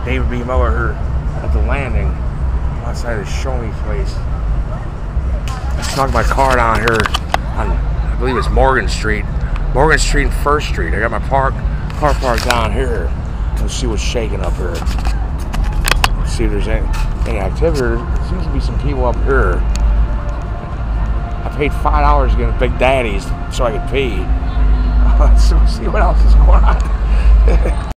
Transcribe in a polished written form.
David B. Miller here at the landing outside the Show Me place. I snuck my car down here on, I believe it's Morgan Street and 1st Street. I got my car parked down here. Let's see what's shaking up here. Let's see if there's any activity. There seems to be some people up here. I paid $5 to get a Big Daddy's so I could pee. Let's see what else is going on.